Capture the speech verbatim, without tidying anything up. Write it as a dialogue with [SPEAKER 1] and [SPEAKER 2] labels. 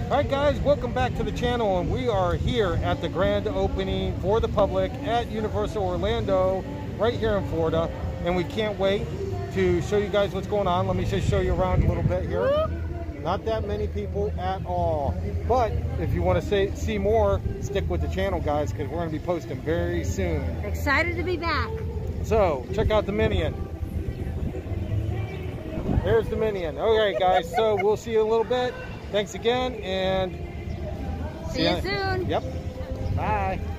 [SPEAKER 1] Alright guys, welcome back to the channel, and we are here at the grand opening for the public at Universal Orlando right here in Florida, and we can't wait to show you guys what's going on. Let me just show you around a little bit here. Not that many people at all, but if you want to say, see more, stick with the channel guys, because we're going to be posting very soon.
[SPEAKER 2] Excited to be back.
[SPEAKER 1] So check out the Minion. There's the Minion. Okay guys, so we'll see you in a little bit. Thanks again, and
[SPEAKER 2] see you soon.
[SPEAKER 1] Yep. Bye.